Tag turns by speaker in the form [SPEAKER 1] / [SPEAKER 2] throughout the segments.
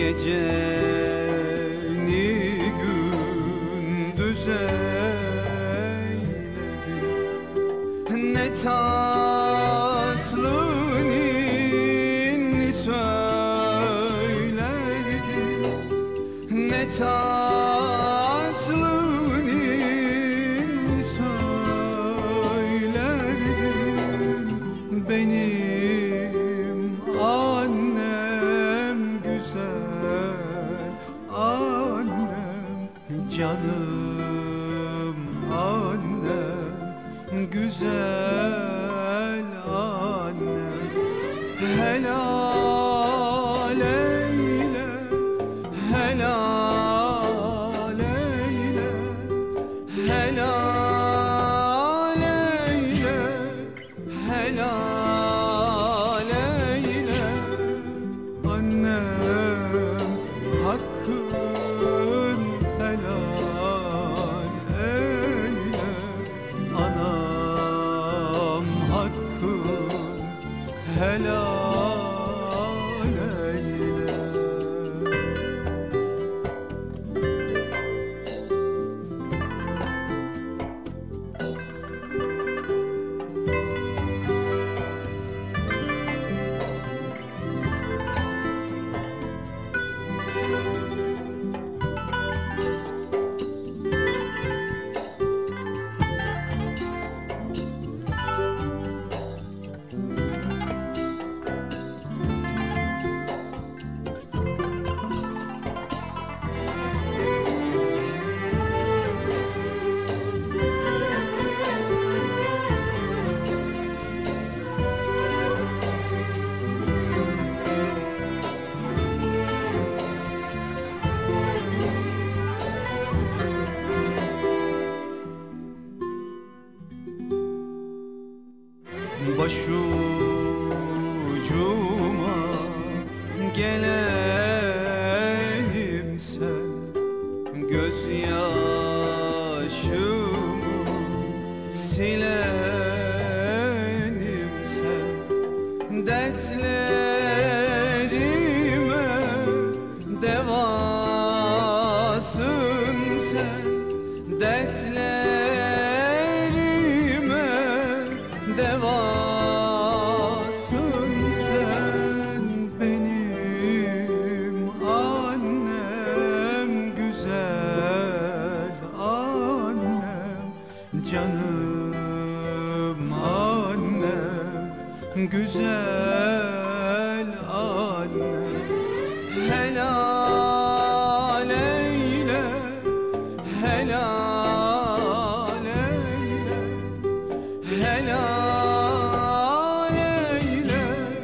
[SPEAKER 1] Geceni gündüz eyledin. Ne tatlı ninni söylerdin. Ne tatlı ninni söylerdin. Benim annem güzel, annem canım, annem güzel, annem. Helal eyle, helal eyle, helal eyle, helal eyle. Annem hakkın helal eyle. Anam hakkın helal eyle. Başucuma gelenim sen, gözyaşımı silenim sen. Dertlerime devasın sen, dertlerime devasın sen. Benim annem güzel, annem canım, annem güzel, annem. Helal eyle, helal eyle, helal eyle,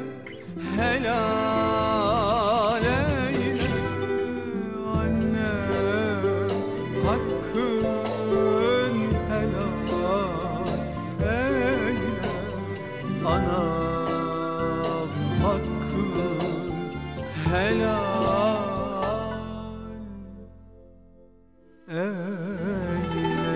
[SPEAKER 1] helal eyle. Annem hakkın helal eyle. Anam hakkın helal eyle.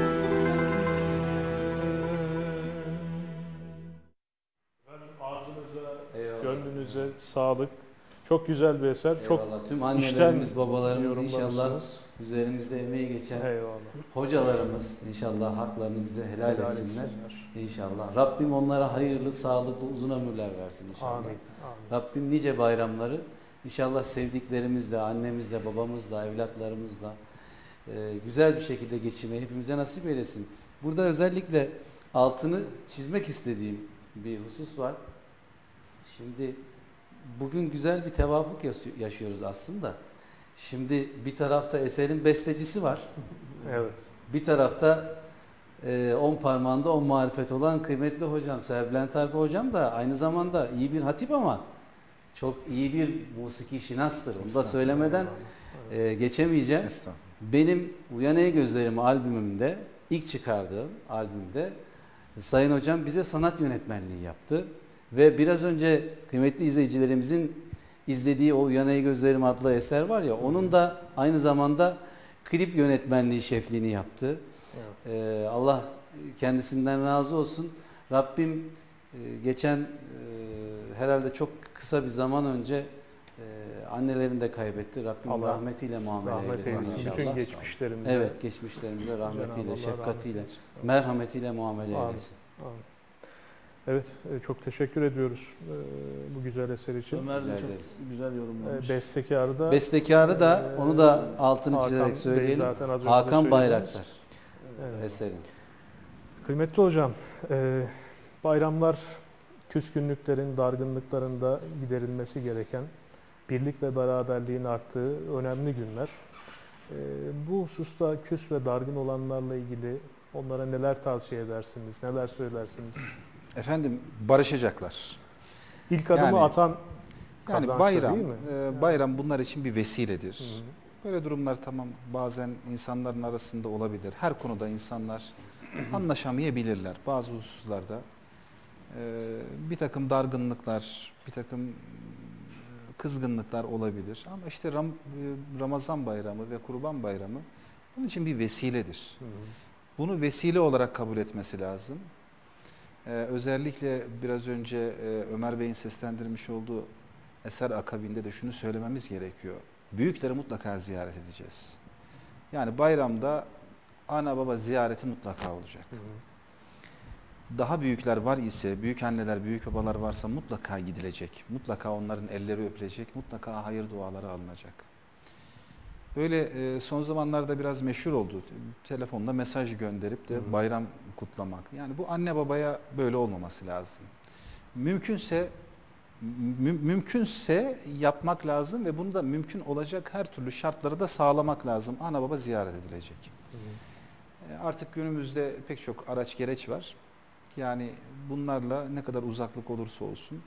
[SPEAKER 2] Efendim ağzınıza,
[SPEAKER 3] Eyvallah.
[SPEAKER 2] gönlünüze sağlık. Çok güzel bir eser.
[SPEAKER 3] Eyvallah.
[SPEAKER 2] Çok
[SPEAKER 3] Tüm annelerimiz,
[SPEAKER 2] içten
[SPEAKER 3] babalarımız inşallah
[SPEAKER 2] yorumlamışsınız.
[SPEAKER 3] üzerimizde emeği geçen
[SPEAKER 2] Eyvallah.
[SPEAKER 3] hocalarımız inşallah haklarını bize helal
[SPEAKER 2] Helal
[SPEAKER 3] etsinler.
[SPEAKER 2] etsinler.
[SPEAKER 3] İnşallah. Rabbim onlara hayırlı, sağlıklı, uzun ömürler versin inşallah.
[SPEAKER 2] Amin. Amin.
[SPEAKER 3] Rabbim nice bayramları inşallah sevdiklerimizle, annemizle, babamızla, evlatlarımızla güzel bir şekilde geçirmeyi hepimize nasip eylesin. Burada özellikle altını çizmek istediğim bir husus var. Şimdi bugün güzel bir tevafuk yaşıyoruz aslında. Şimdi bir tarafta eserin bestecisi var.
[SPEAKER 2] Evet.
[SPEAKER 3] Bir tarafta 10 parmağında 10 marifet olan kıymetli hocam Serbülent Arpa hocam da aynı zamanda iyi bir hatip ama çok iyi bir musiki şinastır. Onu da söylemeden geçemeyeceğim. Benim Uyan Ey Gözlerim albümümde, ilk çıkardığım albümde Sayın Hocam bize sanat yönetmenliği yaptı. Ve biraz önce kıymetli izleyicilerimizin izlediği o Uyan Ey Gözlerim adlı eser var ya, onun da aynı zamanda klip yönetmenliği, şefliğini yaptı. Evet. Allah kendisinden razı olsun. Rabbim geçen herhalde çok kısa bir zaman önce Annelerini de kaybetti. Rabbim
[SPEAKER 2] Allah
[SPEAKER 3] rahmetiyle muamele
[SPEAKER 2] rahmet
[SPEAKER 3] eylesin
[SPEAKER 2] eylesin.
[SPEAKER 3] inşallah.
[SPEAKER 2] Bütün geçmişlerimize.
[SPEAKER 3] Evet, geçmişlerimize rahmetiyle,
[SPEAKER 2] Allah
[SPEAKER 3] şefkatiyle,
[SPEAKER 2] rahmet eylesin.
[SPEAKER 3] merhametiyle muamele
[SPEAKER 2] Amin.
[SPEAKER 3] eylesin.
[SPEAKER 2] Amin. Evet, çok teşekkür ediyoruz bu güzel eser için.
[SPEAKER 4] Ömer de
[SPEAKER 3] Rica
[SPEAKER 4] çok
[SPEAKER 3] ederiz.
[SPEAKER 4] güzel yorumlamış.
[SPEAKER 2] Bestekarı da
[SPEAKER 3] Bestekarı da onu da altını
[SPEAKER 2] Hakan
[SPEAKER 3] çizerek
[SPEAKER 2] Bey
[SPEAKER 3] söyleyelim.
[SPEAKER 2] zaten az önce de
[SPEAKER 3] Hakan
[SPEAKER 2] söylediniz.
[SPEAKER 3] Bayraktar
[SPEAKER 2] Evet.
[SPEAKER 3] eserin.
[SPEAKER 2] Kıymetli hocam, bayramlar küskünlüklerin, dargınlıkların da giderilmesi gereken, birlik ve beraberliğin arttığı önemli günler. Bu hususta küs ve dargın olanlarla ilgili onlara neler tavsiye edersiniz, neler söylersiniz?
[SPEAKER 5] Efendim barışacaklar.
[SPEAKER 2] İlk adımı
[SPEAKER 5] Yani-
[SPEAKER 2] atan
[SPEAKER 5] Yani
[SPEAKER 2] kazançlı
[SPEAKER 5] bayram,
[SPEAKER 2] değil mi?
[SPEAKER 5] bayram bunlar için bir vesiledir.
[SPEAKER 2] Hı hı.
[SPEAKER 5] Böyle durumlar tamam bazen insanların arasında olabilir. Her konuda insanlar anlaşamayabilirler. Bazı hususlarda bir takım dargınlıklar, bir takım kızgınlıklar olabilir. Ama işte Ramazan bayramı ve Kurban bayramı bunun için bir vesiledir.
[SPEAKER 2] Hı hı.
[SPEAKER 5] Bunu vesile olarak kabul etmesi lazım. Özellikle biraz önce Ömer Bey'in seslendirmiş olduğu eser akabinde de şunu söylememiz gerekiyor. Büyükleri mutlaka ziyaret edeceğiz. Yani bayramda ana baba ziyareti mutlaka olacak.
[SPEAKER 2] Hı hı.
[SPEAKER 5] Daha büyükler var ise, büyük anneler, büyük babalar varsa mutlaka gidilecek. Mutlaka onların elleri öpülecek, mutlaka hayır duaları alınacak. Böyle son zamanlarda biraz meşhur oldu. Telefonla mesaj gönderip de bayram kutlamak. Yani bu anne babaya böyle olmaması lazım. Mümkünse yapmak lazım ve bunu da mümkün olacak her türlü şartları da sağlamak lazım. Ana baba ziyaret edilecek.
[SPEAKER 2] Hı hı.
[SPEAKER 5] Artık günümüzde pek çok araç gereç var. Yani bunlarla ne kadar uzaklık olursa olsun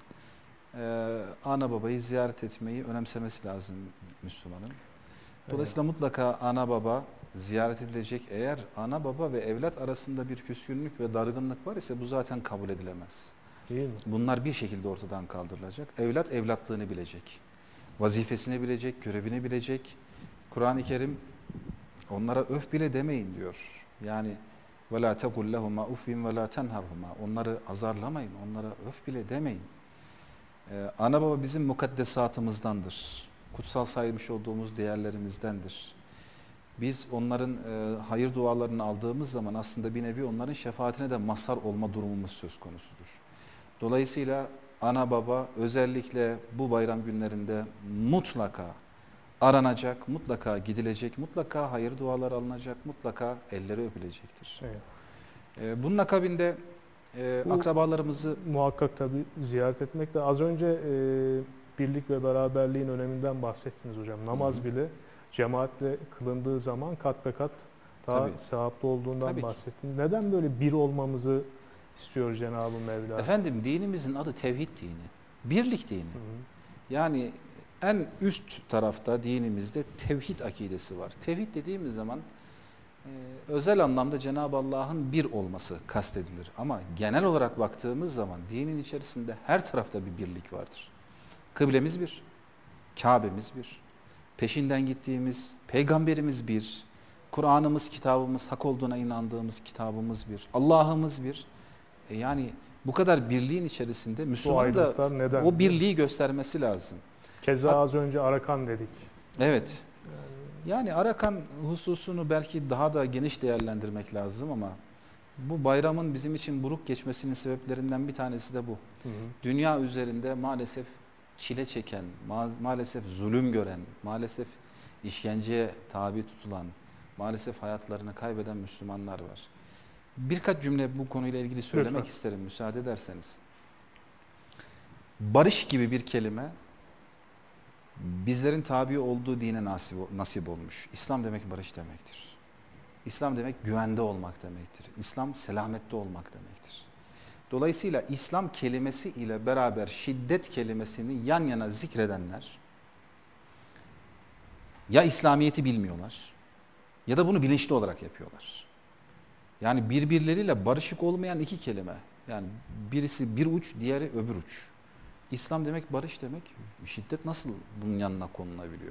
[SPEAKER 5] ana babayı ziyaret etmeyi önemsemesi lazım Müslümanın. Dolayısıyla mutlaka ana baba ziyaret edilecek. Eğer ana baba ve evlat arasında bir küskünlük ve dargınlık var ise bu zaten kabul edilemez.
[SPEAKER 2] Değil mi?
[SPEAKER 5] Bunlar bir şekilde ortadan kaldırılacak. Evlat evlatlığını bilecek. Vazifesini bilecek, görevini bilecek. Kur'an-ı Kerim onlara öf bile demeyin diyor. Yani وَلَا تَقُلْ لَهُمَا اُفِّنْ وَلَا تَنْهَرْهُمَا onları azarlamayın, onlara öf bile demeyin. Ana baba bizim mukaddesatımızdandır. Kutsal saymış olduğumuz değerlerimizdendir. Biz onların hayır dualarını aldığımız zaman aslında bir nevi onların şefaatine de mazhar olma durumumuz söz konusudur. Dolayısıyla ana baba özellikle bu bayram günlerinde mutlaka aranacak, mutlaka gidilecek, mutlaka hayır duaları alınacak, mutlaka elleri öpülecektir.
[SPEAKER 2] Evet.
[SPEAKER 5] Bunun akabinde
[SPEAKER 2] Bu-
[SPEAKER 5] akrabalarımızı
[SPEAKER 2] Muhakkak tabii ziyaret etmek de az önce birlik ve beraberliğin öneminden bahsettiniz hocam. Namaz bile cemaatle kılındığı zaman kat be kat daha
[SPEAKER 5] Tabii.
[SPEAKER 2] sevaplı olduğundan
[SPEAKER 5] Tabii ki.
[SPEAKER 2] bahsettiniz. Neden böyle bir olmamızı istiyor Cenab-ı Mevla?
[SPEAKER 5] efendim dinimizin adı tevhid dini, birlik dini.
[SPEAKER 2] Hı hı.
[SPEAKER 5] Yani en üst tarafta dinimizde tevhid akidesi var. Tevhid dediğimiz zaman özel anlamda Cenab-ı Allah'ın bir olması kastedilir. Ama genel olarak baktığımız zaman dinin içerisinde her tarafta bir birlik vardır. Kıblemiz bir, Kabe'miz bir, peşinden gittiğimiz peygamberimiz bir, Kur'an'ımız, kitabımız, hak olduğuna inandığımız kitabımız bir, Allah'ımız bir. Yani bu kadar birliğin içerisinde
[SPEAKER 2] Bu
[SPEAKER 5] Müslüman da
[SPEAKER 2] ayrılıklar neden?
[SPEAKER 5] o birliği göstermesi lazım.
[SPEAKER 2] Keza az önce Arakan dedik.
[SPEAKER 5] Evet. Yani Arakan hususunu belki daha da geniş değerlendirmek lazım ama bu bayramın bizim için buruk geçmesinin sebeplerinden bir tanesi de bu.
[SPEAKER 2] Hı hı.
[SPEAKER 5] Dünya üzerinde maalesef çile çeken, maalesef zulüm gören, maalesef işkenceye tabi tutulan, maalesef hayatlarını kaybeden Müslümanlar var. Birkaç cümle bu konuyla ilgili söylemek
[SPEAKER 2] Lütfen.
[SPEAKER 5] isterim müsaade ederseniz. Barış gibi bir kelime bizlerin tabi olduğu dine nasip olmuş. İslam demek barış demektir. İslam demek güvende olmak demektir. İslam selamette olmak demektir. Dolayısıyla İslam kelimesi ile beraber şiddet kelimesini yan yana zikredenler ya İslamiyet'i bilmiyorlar ya da bunu bilinçli olarak yapıyorlar. Yani birbirleriyle barışık olmayan iki kelime. Yani birisi bir uç, diğeri öbür uç. İslam demek barış demek. Şiddet nasıl bunun yanına konulabiliyor?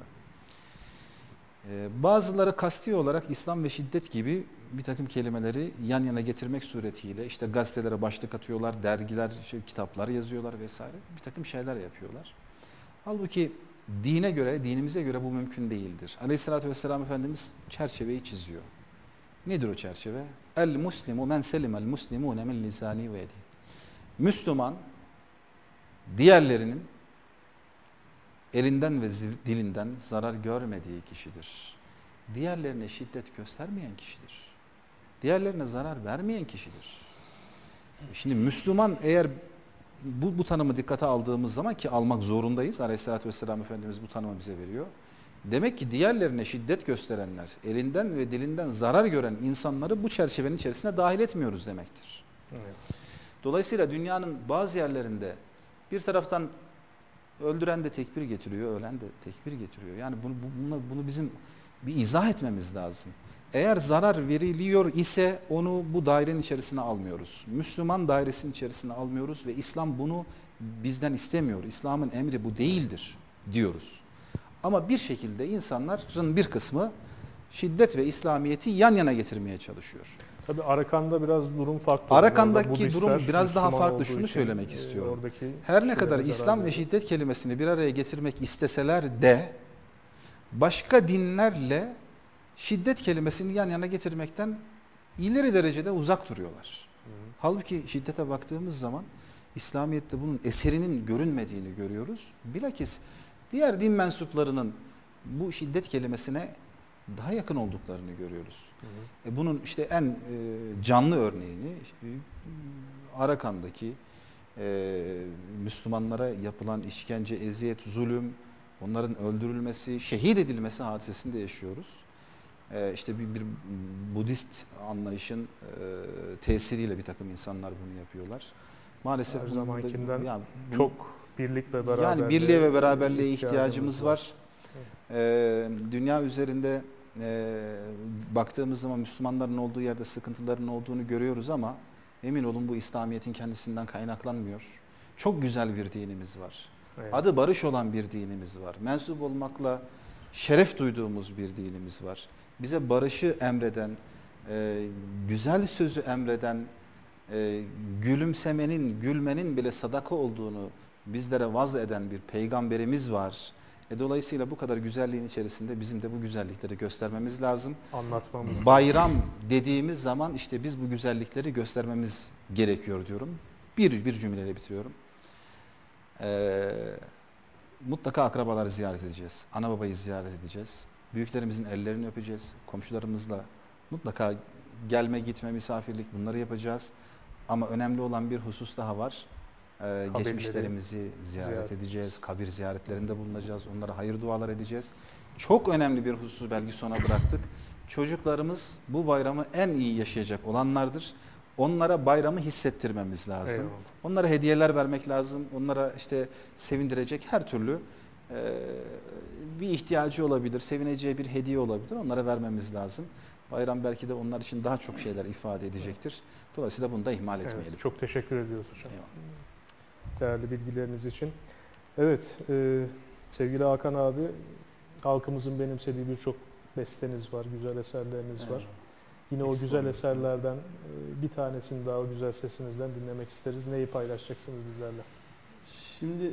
[SPEAKER 5] Bazıları kasti olarak İslam ve şiddet gibi bir takım kelimeleri yan yana getirmek suretiyle işte gazetelere başlık atıyorlar, dergiler, kitaplar yazıyorlar vesaire. Bir takım şeyler yapıyorlar. Halbuki dine göre, dinimize göre bu mümkün değildir. Aleyhissalatü vesselam Efendimiz çerçeveyi çiziyor. Nedir o çerçeve? El muslimu men selimel muslimune min lisani ve yedi. Müslüman diğerlerinin elinden ve dilinden zarar görmediği kişidir. Diğerlerine şiddet göstermeyen kişidir. Diğerlerine zarar vermeyen kişidir. Şimdi Müslüman eğer bu tanımı dikkate aldığımız zaman, ki almak zorundayız. Aleyhissalatü vesselam Efendimiz bu tanımı bize veriyor. Demek ki diğerlerine şiddet gösterenler, elinden ve dilinden zarar gören insanları bu çerçevenin içerisine dahil etmiyoruz demektir.
[SPEAKER 2] Evet.
[SPEAKER 5] Dolayısıyla dünyanın bazı yerlerinde bir taraftan öldüren de tekbir getiriyor, ölen de tekbir getiriyor. Yani bunu bizim bir izah etmemiz lazım. Eğer zarar veriliyor ise onu bu dairenin içerisine almıyoruz. Müslüman dairesinin içerisine almıyoruz ve İslam bunu bizden istemiyor. İslam'ın emri bu değildir diyoruz. Ama bir şekilde insanların bir kısmı şiddet ve İslamiyet'i yan yana getirmeye çalışıyor.
[SPEAKER 2] Tabii Arakan'da biraz durum farklı.
[SPEAKER 5] Arakan'daki durum
[SPEAKER 2] Budistler
[SPEAKER 5] biraz daha
[SPEAKER 2] Müslüman
[SPEAKER 5] farklı.
[SPEAKER 2] olduğu
[SPEAKER 5] Şunu
[SPEAKER 2] için,
[SPEAKER 5] söylemek istiyorum.
[SPEAKER 2] oradaki
[SPEAKER 5] Her ne kadar
[SPEAKER 2] şeylere zarar
[SPEAKER 5] İslam ve
[SPEAKER 2] veriyor.
[SPEAKER 5] şiddet kelimesini bir araya getirmek isteseler de başka dinlerle şiddet kelimesini yan yana getirmekten ileri derecede uzak duruyorlar. Halbuki şiddete baktığımız zaman İslamiyet'te bunun eserinin görünmediğini görüyoruz. Bilakis diğer din mensuplarının bu şiddet kelimesine daha yakın olduklarını görüyoruz. Bunun işte en canlı örneğini Arakan'daki Müslümanlara yapılan işkence, eziyet, zulüm, onların öldürülmesi, şehit edilmesi hadisesinde yaşıyoruz. İşte bir Budist anlayışın tesiriyle bir takım insanlar bunu yapıyorlar. Maalesef
[SPEAKER 2] Her
[SPEAKER 5] bunun
[SPEAKER 2] zamankinden
[SPEAKER 5] yani
[SPEAKER 2] çok birlik ve beraberliğe,
[SPEAKER 5] yani birliğe ve beraberliğe ihtiyacımız var. Dünya üzerinde baktığımız zaman Müslümanların olduğu yerde sıkıntıların olduğunu görüyoruz ama emin olun bu İslamiyet'in kendisinden kaynaklanmıyor. Çok güzel bir dinimiz var.
[SPEAKER 2] Evet.
[SPEAKER 5] Adı barış olan bir dinimiz var. Mensup olmakla şeref duyduğumuz bir dinimiz var. Bize barışı emreden, güzel sözü emreden, gülümsemenin, gülmenin bile sadaka olduğunu bizlere vaz eden bir peygamberimiz var. Dolayısıyla bu kadar güzelliğin içerisinde bizim de bu güzellikleri göstermemiz lazım.
[SPEAKER 2] anlatmamız
[SPEAKER 5] Bayram dediğimiz zaman işte biz bu güzellikleri göstermemiz gerekiyor diyorum. Bir cümleyle bitiriyorum. Mutlaka akrabaları ziyaret edeceğiz. Ana babayı ziyaret edeceğiz. Büyüklerimizin ellerini öpeceğiz. Komşularımızla mutlaka gelme, gitme, misafirlik bunları yapacağız. Ama önemli olan bir husus daha var. Geçmişlerimizi ziyaret edeceğiz. Kabir ziyaretlerinde bulunacağız. Onlara hayır dualar edeceğiz. Çok önemli bir hususu belki sona bıraktık. Çocuklarımız bu bayramı en iyi yaşayacak olanlardır. Onlara bayramı hissettirmemiz lazım.
[SPEAKER 2] Eyvallah.
[SPEAKER 5] Onlara hediyeler vermek lazım. Onlara işte sevindirecek her türlü bir ihtiyacı olabilir, sevineceği bir hediye olabilir. Onlara vermemiz lazım. Bayram belki de onlar için daha çok şeyler ifade edecektir. Dolayısıyla bunu da ihmal etmeyelim.
[SPEAKER 2] Evet, çok teşekkür ediyoruz hocam.
[SPEAKER 5] Eyvallah.
[SPEAKER 2] Değerli bilgileriniz için. Evet, sevgili Hakan abi, halkımızın benimsediği birçok besteniz var, güzel eserleriniz var. Yine o güzel eserlerden bir tanesini daha o güzel sesinizden dinlemek isteriz. Neyi paylaşacaksınız bizlerle?
[SPEAKER 4] Şimdi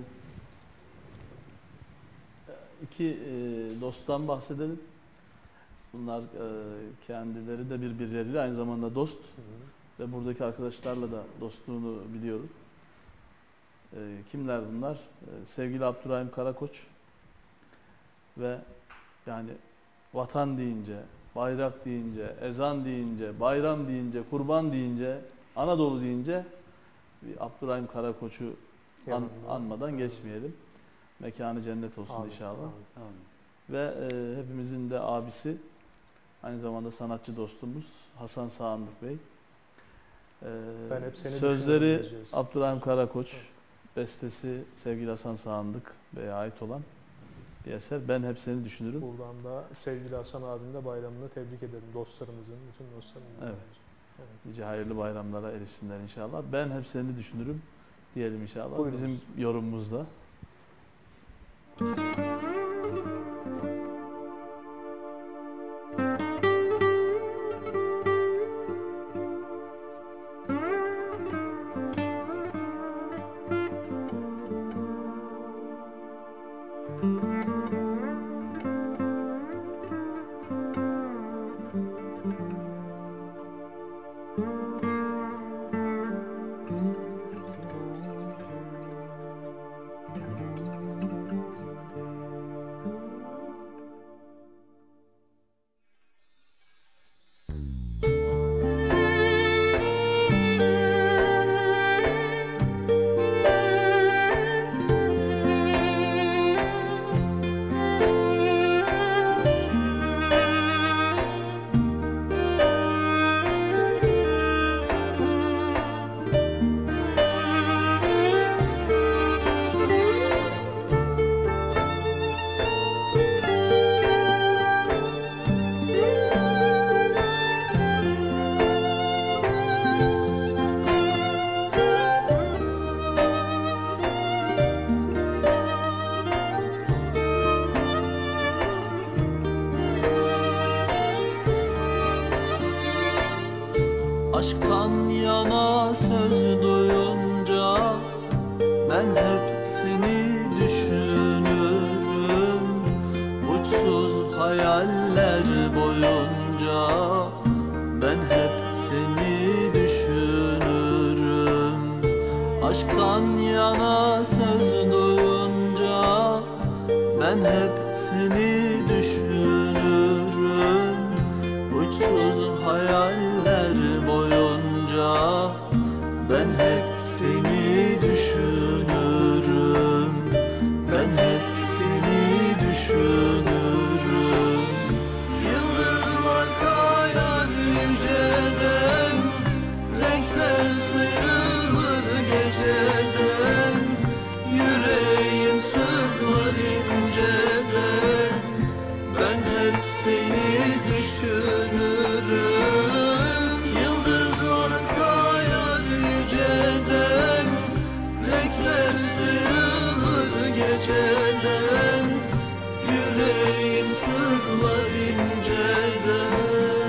[SPEAKER 4] iki dosttan bahsedelim. Bunlar kendileri de birbirleriyle aynı zamanda dost. Ve buradaki arkadaşlarla da dostluğunu biliyorum. Kimler bunlar? Sevgili Abdurrahim Karakoç ve yani vatan deyince, bayrak deyince, ezan deyince, bayram deyince, kurban deyince, Anadolu deyince bir Abdurrahim Karakoç'u anmadan geçmeyelim. Mekanı cennet olsun
[SPEAKER 2] Amin.
[SPEAKER 4] inşallah.
[SPEAKER 3] Amin.
[SPEAKER 4] Ve hepimizin de abisi, aynı zamanda sanatçı dostumuz Hasan Sağandık Bey.
[SPEAKER 2] Ben hep seni
[SPEAKER 4] Sözleri
[SPEAKER 2] düşünüyorum diyeceğiz.
[SPEAKER 4] Abdurrahim Karakoç, bestesi sevgili Hasan Sağandık Bey'e ait olan bir eser. Ben hep seni düşünürüm.
[SPEAKER 2] Buradan da sevgili Hasan abinin de bayramını tebrik edelim. Dostlarımızın, bütün dostlarımızın.
[SPEAKER 4] Evet. Nice hayırlı bayramlara erişsinler inşallah. Ben hep seni düşünürüm diyelim inşallah.
[SPEAKER 2] Buyurunuz.
[SPEAKER 4] Bizim yorumumuzda.
[SPEAKER 1] Aşktan yana söz duyunca ben hep seni düşünürüm. Uçsuz hayaller boyunca ben hep seni düşünürüm. Aşktan yana söz duyunca ben hep seni düşünürüm. Uçsuz hayaller boyunca ben hep seni düşünürüm. Ben hep seni düşünürüm. Yıldızlar kayar yüceden, renkler sıyrılır geceden, yüreğim sızlar inceden, ben hep seni düşünürüm. Yıldızlar kayar yüceden, renkler sıyrılır geceden, yüreğim sızlar inceden.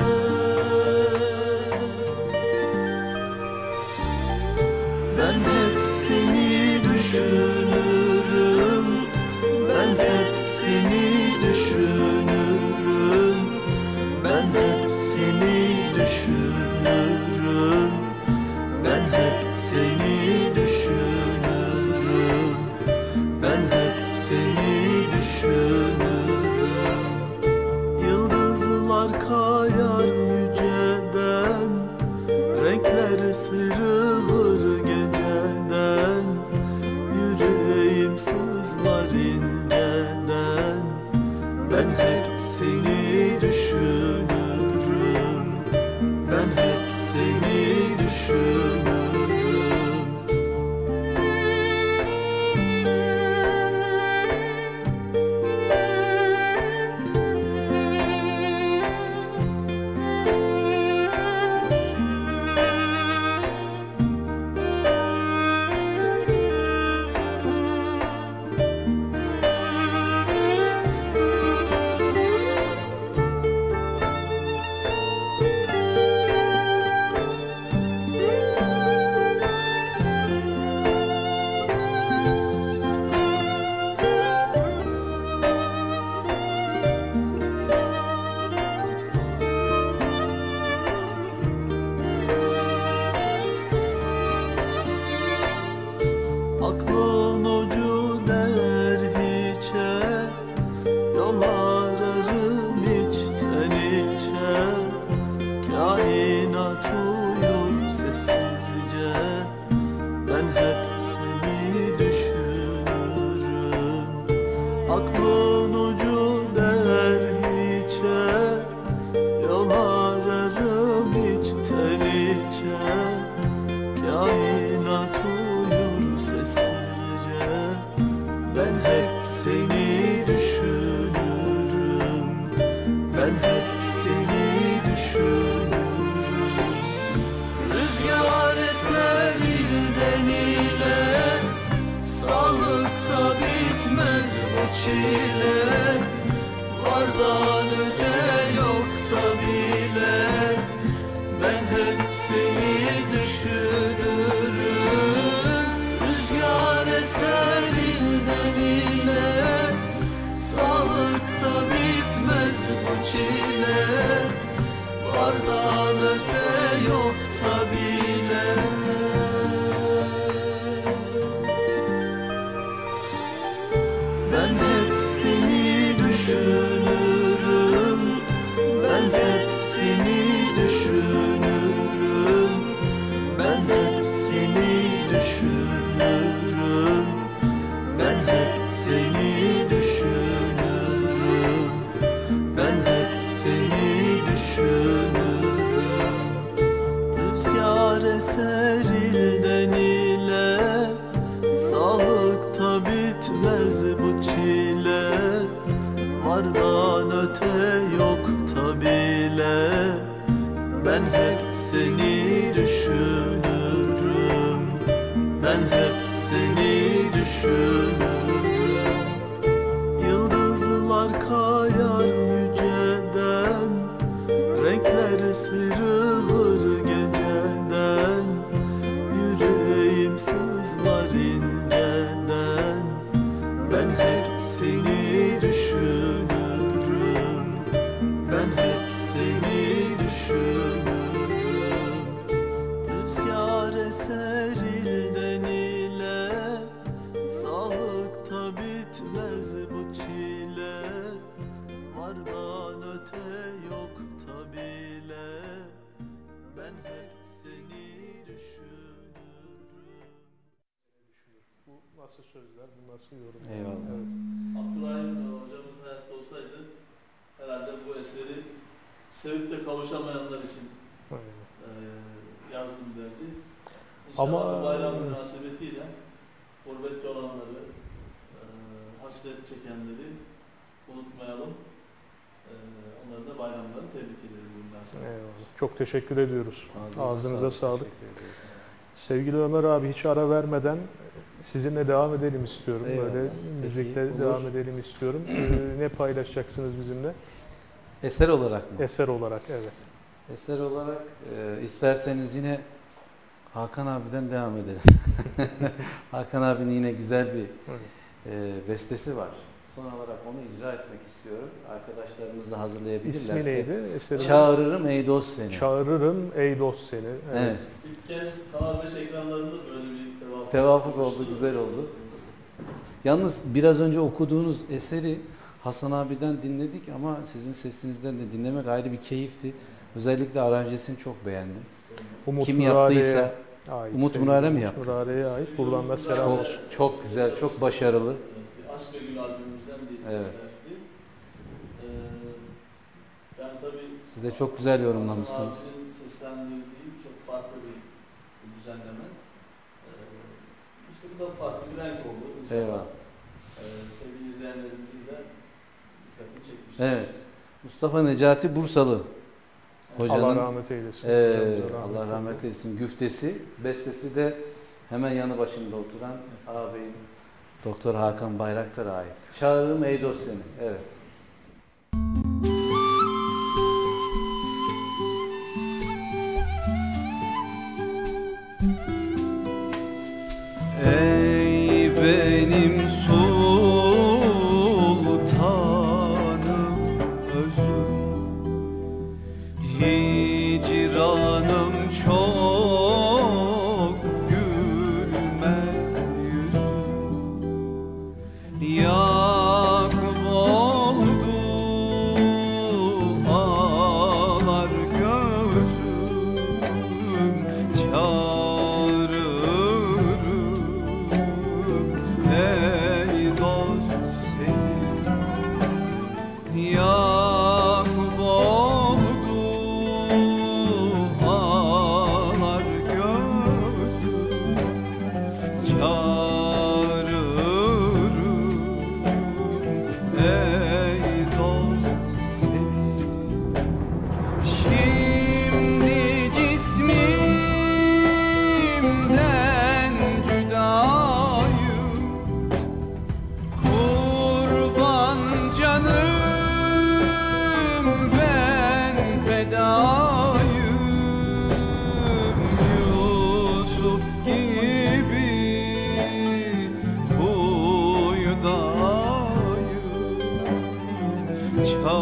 [SPEAKER 1] Ben hep seni düşünürüm. Ben hep seni düşünürüm. Ben hep seni düşünürüm. Ben hep seni düşünürüm. Ben hep seni düşünürüm. Yıldızlar kayar yüceden, renkler sıyrılır geceden, yüreğim sızlar inceden, ben hep seni düşünürüm. Ben hep seni düşünürüm. Aklın ucu der hiçe, yol ararım içten içe, kainat uyur sessizce, ben hep seni düşünürüm. Aklın ucu der hiçe, yol ararım içten içe, kainat uyur sessizce, ben hep seni düşünürüm. Ben hep seni düşünürüm. Rüzgar eser ilden ile, sağlıkta bitmez bu çile, vardan öte yokta bile, ben hep seni düşünürüm. Rüzgar eser ilden ile, sağlıkta bitmez bu çile, vardan öte yokta bile. Ben hep seni düşünürüm. Ben hep seni düşünürüm. Ben hep seni düşünürüm. Ben hep seni düşünürüm. Ben hep seni düşünürüm. Rüzgar eser ilden ile, sağlıkta bitmez bu çile, vardan öte yokta bile, ben hep seni düşünürüm. Ben hep seni düşünürüm. Yıldızlar kayar yüceden, renkler sıyrılır gece.
[SPEAKER 2] sözler. Bu nasıl yorum?
[SPEAKER 3] Eyvallah.
[SPEAKER 2] Evet.
[SPEAKER 4] Abdurrahim hocamız hayatta olsaydı herhalde bu eseri sevip de kavuşamayanlar için
[SPEAKER 2] Aynen.
[SPEAKER 4] yazdım derdi. İnşallah
[SPEAKER 2] Ama
[SPEAKER 4] bu bayram münasebetiyle gurbette olanları, hasret çekenleri unutmayalım. Onların da bayramlarını tebrik edelim bu münasebetle.
[SPEAKER 2] Eyvallah. Çok teşekkür ediyoruz. Ağzınıza sağlık.
[SPEAKER 3] Teşekkür ederiz.
[SPEAKER 2] Sevgili Ömer abi, hiç ara vermeden sizinle devam edelim istiyorum.
[SPEAKER 3] Eyvallah.
[SPEAKER 2] Böyle
[SPEAKER 3] Peki,
[SPEAKER 2] müzikle
[SPEAKER 3] olur.
[SPEAKER 2] devam edelim istiyorum. Ne paylaşacaksınız bizimle?
[SPEAKER 3] Eser olarak mı?
[SPEAKER 2] Eser olarak, evet.
[SPEAKER 3] Eser olarak isterseniz yine Hakan abiden devam edelim. Hakan abinin yine güzel bir bestesi var. Son olarak onu icra etmek istiyorum. Arkadaşlarımız da hazırlayabilirlerse.
[SPEAKER 2] İsmi neydi? Eserin?
[SPEAKER 3] Çağırırım ey dost seni.
[SPEAKER 2] Çağırırım ey dost seni.
[SPEAKER 3] Evet.
[SPEAKER 4] İlk kez Kanal 5 ekranlarında böyle bir
[SPEAKER 3] Tevafuk oldu, güzel oldu. Yalnız biraz önce okuduğunuz eseri Hasan abiden dinledik ama sizin sesinizden de dinlemek ayrı bir keyifti. Özellikle aranjesini çok beğendim.
[SPEAKER 2] Umut
[SPEAKER 3] Kim
[SPEAKER 2] Murade'ye
[SPEAKER 3] yaptıysa
[SPEAKER 2] ait,
[SPEAKER 3] Umut
[SPEAKER 2] sevgili
[SPEAKER 3] Murade mi
[SPEAKER 2] Umut
[SPEAKER 3] yaptı?
[SPEAKER 2] Murade'ye ait. Buradan da selam
[SPEAKER 3] Çok,
[SPEAKER 2] olsun.
[SPEAKER 3] çok güzel, çok başarılı.
[SPEAKER 4] Bir Aşk ve Gül albümümüzden bir
[SPEAKER 3] Evet.
[SPEAKER 4] eserdi. Ben tabii
[SPEAKER 3] Siz de çok güzel yorumlamışsınız.
[SPEAKER 4] Hasan abinin seslendirdiği çok farklı bir düzenleme. İşte bu da farklı bir renk oldu. İnşallah.
[SPEAKER 3] Eyvallah.
[SPEAKER 4] Sevgili izleyenlerimizin de dikkatini çekmiştir.
[SPEAKER 3] Evet. Mustafa Necati Bursalı hocanın
[SPEAKER 2] Allah rahmet eylesin.
[SPEAKER 3] Allah rahmet eylesin güftesi, bestesi de hemen yanı başında oturan ağabeyim Doktor Hakan Bayraktar'a ait. Çağırırım ey dost seni. Evet.
[SPEAKER 1] Ey benim sultanım özüm, hicranım çok gülmez yüzüm. Yakup oldu ağlar gözüm, çağırırım ey dost seni. Yakup oldu ağlar gözüm, çağırırım ey dost seni. Şimdi cismimden cüdayım, kurban canım ben fedayım. Yusuf gibi kuyudayım,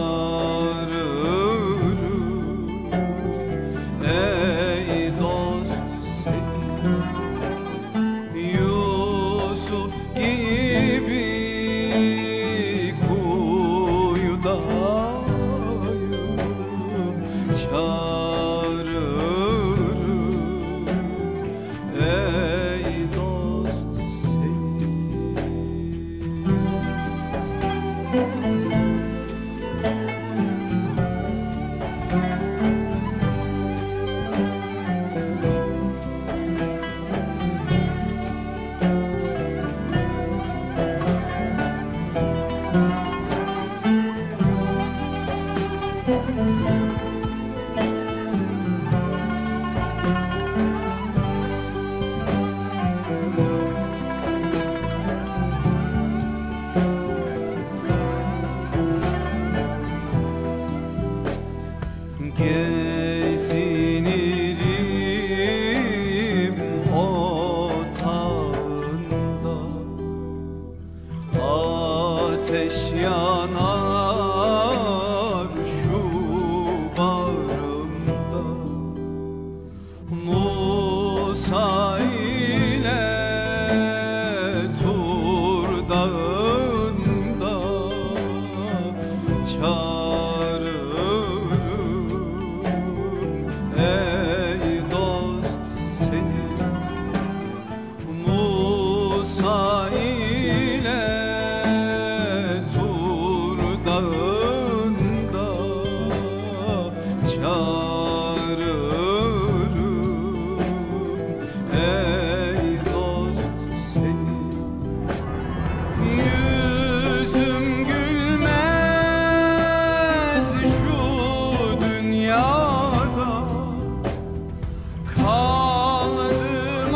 [SPEAKER 1] çağırırım ey dost seni. Yusuf gibi kuyudayım, çağırırım ey dost seni. Gezinirim otağında, ateş yanar şu bağrımda. Musa ile Tur dağında çağırırım ey dost seni. Musa ile dağında çağırırım ey dost seni. Yüzüm gülmez şu dünyada, kaldım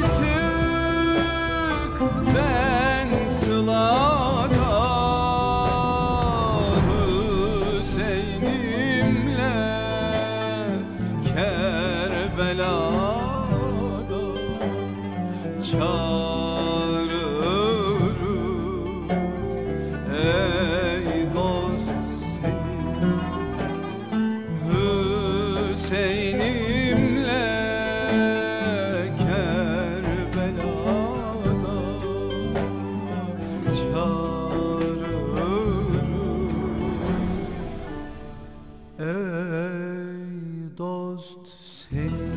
[SPEAKER 1] artık ben sılada. Hüseyin'imle Kerbela'da çağırırım ey dost seni. Hüseyin'imle Kerbela'da çağırırım ey dost seni.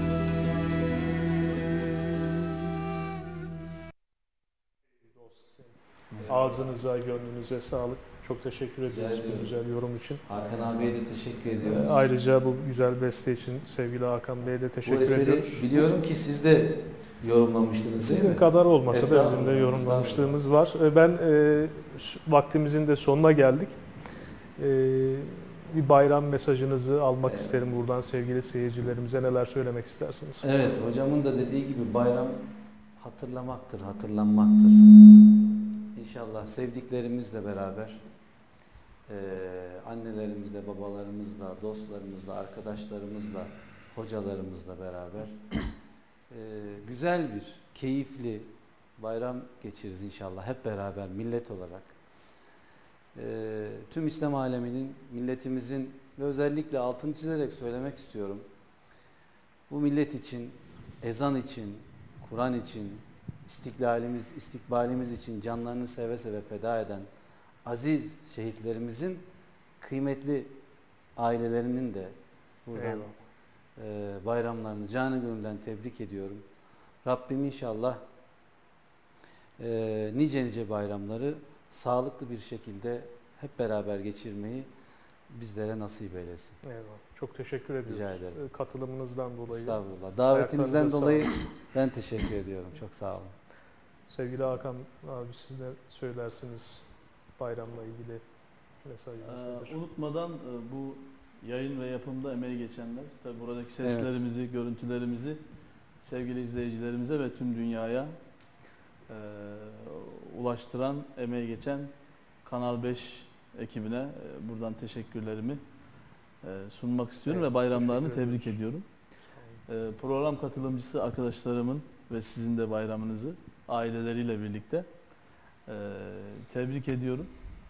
[SPEAKER 2] Ağzınıza, gönlünüze sağlık. Çok teşekkür ediyoruz
[SPEAKER 3] ediyorum.
[SPEAKER 2] bu güzel yorum için.
[SPEAKER 3] Hakan abiye de teşekkür ediyoruz.
[SPEAKER 2] Ayrıca bu güzel beste için sevgili Hakan Bey'e de
[SPEAKER 3] Bu
[SPEAKER 2] teşekkür
[SPEAKER 3] eseri
[SPEAKER 2] ediyoruz.
[SPEAKER 3] biliyorum ki siz de yorumlamıştınız değil
[SPEAKER 2] Sizin
[SPEAKER 3] mi?
[SPEAKER 2] kadar olmasa da bizim de
[SPEAKER 3] Estağfurullah,
[SPEAKER 2] yorumlamışlığımız var. Vaktimizin de sonuna geldik. Bir bayram mesajınızı almak
[SPEAKER 3] Evet.
[SPEAKER 2] isterim buradan sevgili seyircilerimize. Neler söylemek istersiniz?
[SPEAKER 3] Evet, hocamın da dediği gibi bayram hatırlamaktır, hatırlanmaktır. İnşallah sevdiklerimizle beraber, annelerimizle, babalarımızla, dostlarımızla, arkadaşlarımızla, hocalarımızla beraber güzel bir, keyifli bayram geçiririz inşallah hep beraber millet olarak. Tüm İslam aleminin, milletimizin ve özellikle altını çizerek söylemek istiyorum. Bu millet için, ezan için, Kur'an için, istikbalimiz için canlarını seve seve feda eden aziz şehitlerimizin kıymetli ailelerinin de buradan bayramlarını canı gönülden tebrik ediyorum. Rabbim inşallah nice nice bayramları sağlıklı bir şekilde hep beraber geçirmeyi bizlere nasip eylesin.
[SPEAKER 2] Eyvallah. Çok teşekkür ediyoruz.
[SPEAKER 3] Rica ederim.
[SPEAKER 2] Katılımınızdan dolayı.
[SPEAKER 3] Estağfurullah. Davetinizden
[SPEAKER 2] Ayaklarınıza
[SPEAKER 3] dolayı ben teşekkür ediyorum. Çok sağ olun.
[SPEAKER 2] Sevgili Hakan abi, siz de söylersiniz bayramla ilgili mesajınız nedir?
[SPEAKER 4] Unutmadan bu yayın ve yapımda emeği geçenler, tabii buradaki seslerimizi, görüntülerimizi sevgili izleyicilerimize ve tüm dünyaya ulaştıran, emeği geçen Kanal 5 ekibine buradan teşekkürlerimi sunmak istiyorum
[SPEAKER 2] Evet,
[SPEAKER 4] ve bayramlarını
[SPEAKER 2] teşekkür
[SPEAKER 4] tebrik
[SPEAKER 2] ediyoruz.
[SPEAKER 4] ediyorum. Program katılımcısı arkadaşlarımın ve sizin de bayramınızı aileleriyle birlikte tebrik ediyorum.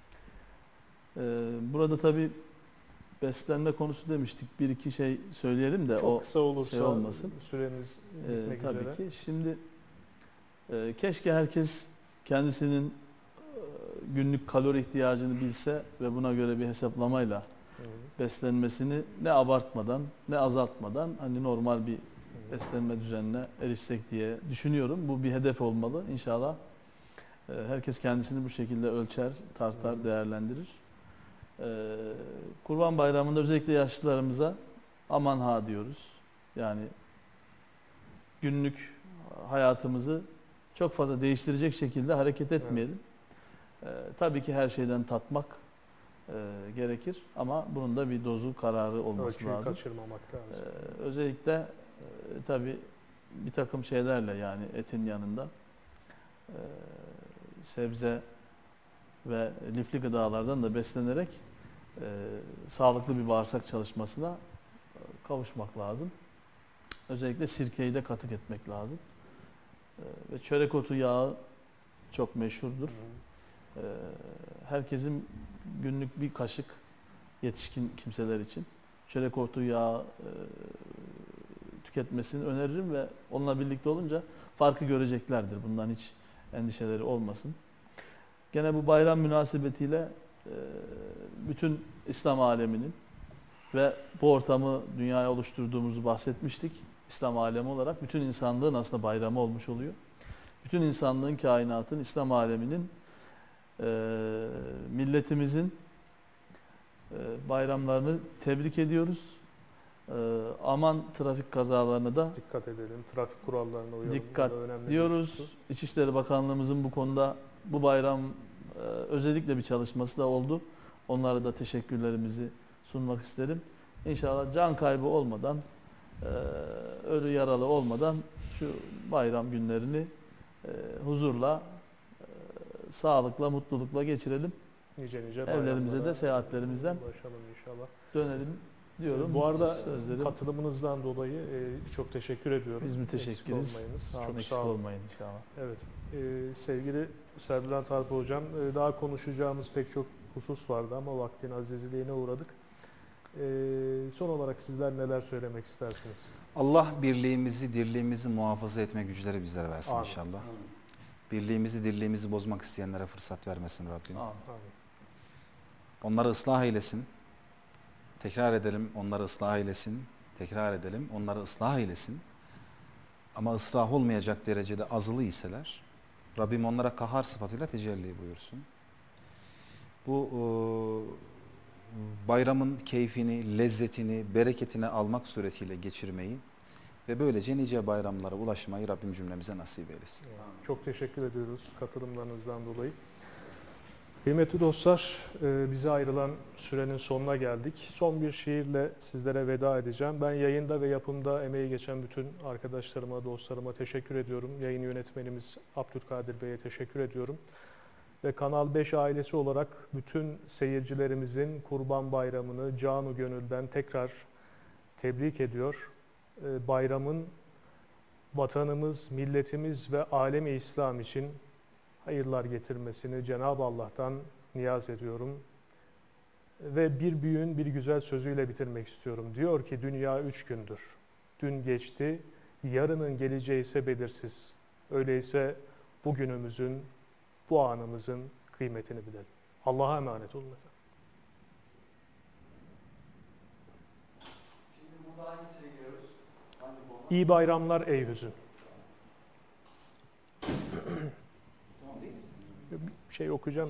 [SPEAKER 4] Burada tabii beslenme konusu demiştik. Bir iki şey söyleyelim de
[SPEAKER 2] Çok
[SPEAKER 4] o
[SPEAKER 2] kısa olursa
[SPEAKER 4] şey olmasın.
[SPEAKER 2] süremiz bitmek
[SPEAKER 4] tabii
[SPEAKER 2] üzere.
[SPEAKER 4] ki. Şimdi keşke herkes kendisinin günlük kalori ihtiyacını bilse ve buna göre bir hesaplamayla beslenmesini ne abartmadan ne azaltmadan hani normal bir beslenme düzenine erişsek diye düşünüyorum. Bu bir hedef olmalı. İnşallah herkes kendisini bu şekilde ölçer, tartar, değerlendirir. Kurban Bayramı'nda özellikle yaşlılarımıza aman ha diyoruz. Yani günlük hayatımızı çok fazla değiştirecek şekilde hareket etmeyelim. Tabii ki her şeyden tatmak gerekir ama bunun da bir dozu, kararı olması
[SPEAKER 2] Ölçüyü
[SPEAKER 4] lazım.
[SPEAKER 2] kaçırmamak lazım.
[SPEAKER 4] Özellikle tabii bir takım şeylerle, yani etin yanında sebze ve lifli gıdalardan da beslenerek sağlıklı bir bağırsak çalışmasına kavuşmak lazım. Özellikle sirkeyi de katık etmek lazım. Ve çörek otu yağı çok meşhurdur. Herkesin günlük bir kaşık, yetişkin kimseler için çörek otu yağı tüketmesini öneririm ve onunla birlikte olunca farkı göreceklerdir. Bundan hiç endişeleri olmasın. Gene bu bayram münasebetiyle bütün İslam aleminin ve bu ortamı dünyaya oluşturduğumuzu bahsetmiştik. İslam alemi olarak bütün insanlığın aslında bayramı olmuş oluyor. Bütün insanlığın, kainatın, İslam aleminin, milletimizin bayramlarını tebrik ediyoruz. Aman trafik kazalarını da
[SPEAKER 2] Dikkat edelim. Trafik kurallarına uyalım.
[SPEAKER 4] dikkat
[SPEAKER 2] Bu da önemli bir
[SPEAKER 4] diyoruz.
[SPEAKER 2] husus.
[SPEAKER 4] İçişleri Bakanlığımızın bu konuda bu bayram özellikle bir çalışması da oldu. Onlara da teşekkürlerimizi sunmak isterim. İnşallah can kaybı olmadan, ölü yaralı olmadan şu bayram günlerini huzurla, sağlıkla, mutlulukla geçirelim.
[SPEAKER 2] Nice
[SPEAKER 4] Evlerimize
[SPEAKER 2] bayramlara
[SPEAKER 4] de seyahatlerimizden
[SPEAKER 2] ulaşalım inşallah.
[SPEAKER 4] dönelim diyorum.
[SPEAKER 2] Bu arada
[SPEAKER 4] sözlerim.
[SPEAKER 2] katılımınızdan dolayı çok teşekkür ediyorum.
[SPEAKER 4] Biz
[SPEAKER 2] Eksik
[SPEAKER 4] müteşekkiriz.
[SPEAKER 2] olmayınız.
[SPEAKER 4] Sağ olun,
[SPEAKER 2] Çok
[SPEAKER 4] eksik
[SPEAKER 2] sağ olun.
[SPEAKER 4] olmayın inşallah.
[SPEAKER 2] Evet. Sevgili Serbülent Harp Hocam, daha konuşacağımız pek çok husus vardı ama vaktin azizliğine uğradık. Son olarak sizler neler söylemek istersiniz?
[SPEAKER 5] Allah birliğimizi, dirliğimizi muhafaza etme güçleri bizlere versin
[SPEAKER 2] Amin.
[SPEAKER 5] inşallah. Birliğimizi, dirliğimizi bozmak isteyenlere fırsat vermesin Rabbim.
[SPEAKER 4] Amin.
[SPEAKER 2] Amin.
[SPEAKER 5] Onları ıslah eylesin. Tekrar edelim, onları ıslah eylesin. Tekrar edelim, onları ıslah eylesin. Ama ıslah olmayacak derecede azılı iseler, Rabbim onlara kahar sıfatıyla tecelli buyursun. Bu bayramın keyfini, lezzetini, bereketini almak suretiyle geçirmeyi ve böylece nice bayramlara ulaşmayı Rabbim cümlemize nasip eylesin.
[SPEAKER 2] Çok teşekkür ediyoruz katılımlarınızdan dolayı. Kıymetli dostlar, bize ayrılan sürenin sonuna geldik. Son bir şiirle sizlere veda edeceğim. Ben yayında ve yapımda emeği geçen bütün arkadaşlarıma, dostlarıma teşekkür ediyorum. Yayın yönetmenimiz Abdülkadir Bey'e teşekkür ediyorum. Ve Kanal 5 ailesi olarak bütün seyircilerimizin Kurban Bayramı'nı canı gönülden tekrar tebrik ediyor. Bayramın vatanımız, milletimiz ve alemi İslam için hayırlar getirmesini Cenab-ı Allah'tan niyaz ediyorum. Ve bir büyüğün bir güzel sözüyle bitirmek istiyorum. Diyor ki dünya 3 gündür. Dün geçti, yarının geleceği ise belirsiz. Öyleyse bugünümüzün, bu anımızın kıymetini bilelim. Allah'a emanet olun efendim. İyi bayramlar ey hüzün. Bir şey okuyacağım.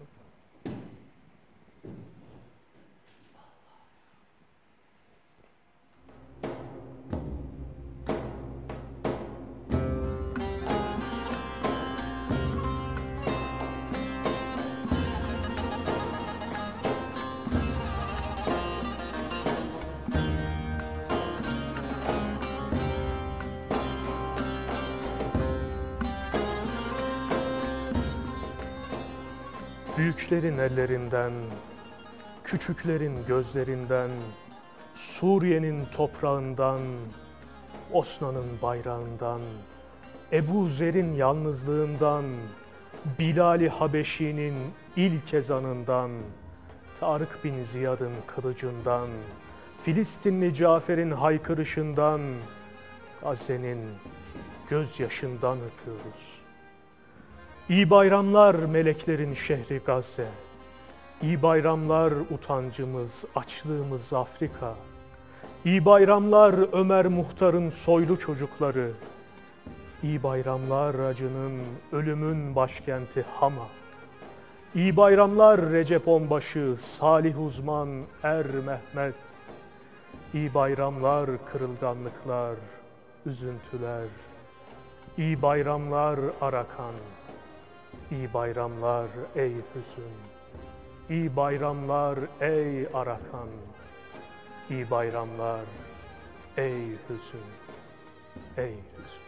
[SPEAKER 2] Büyüklerin ellerinden, küçüklerin gözlerinden, Suriye'nin toprağından, Osman'ın bayrağından, Ebu Zer'in yalnızlığından, Bilal-i Habeşi'nin ilk ezanından, Tarık bin Ziyad'ın kılıcından, Filistinli Cafer'in haykırışından, Gazze'nin gözyaşından öpüyoruz. İyi bayramlar meleklerin şehri Gazze. İyi bayramlar utancımız, açlığımız Afrika. İyi bayramlar Ömer Muhtar'ın soylu çocukları. İyi bayramlar acının, ölümün başkenti Hama. İyi bayramlar Recep Onbaşı, Salih Uzman, Er Mehmet. İyi bayramlar kırılganlıklar, üzüntüler. İyi bayramlar Arakan. İyi bayramlar ey hüzün. İyi bayramlar ey Arakan. İyi bayramlar ey hüzün. Ey hüzün.